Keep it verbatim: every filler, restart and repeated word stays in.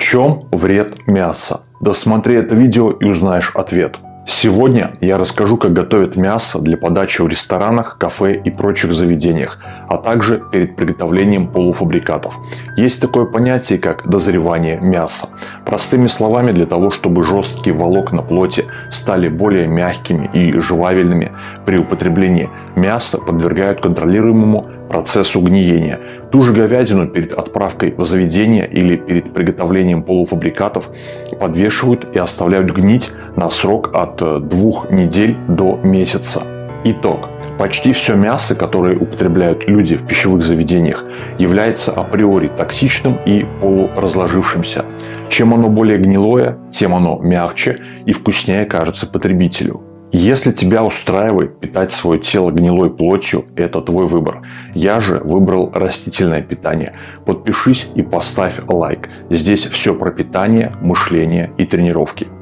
чем вред мяса? Досмотри это видео и узнаешь ответ. Сегодня я расскажу, как готовят мясо для подачи в ресторанах, кафе и прочих заведениях, а также перед приготовлением полуфабрикатов. Есть такое понятие, как дозревание мяса. Простыми словами, для того, чтобы жесткие волокна плоти стали более мягкими и жевабельными, при употреблении мяса подвергают контролируемому процессу гниения. Ту же говядину перед отправкой в заведение или перед приготовлением полуфабрикатов подвешивают и оставляют гнить на срок от двух недель до месяца. Итог. Почти все мясо, которое употребляют люди в пищевых заведениях, является априори токсичным и полуразложившимся. Чем оно более гнилое, тем оно мягче и вкуснее кажется потребителю. Если тебя устраивает питать свое тело гнилой плотью, это твой выбор. Я же выбрал растительное питание. Подпишись и поставь лайк. Здесь все про питание, мышление и тренировки.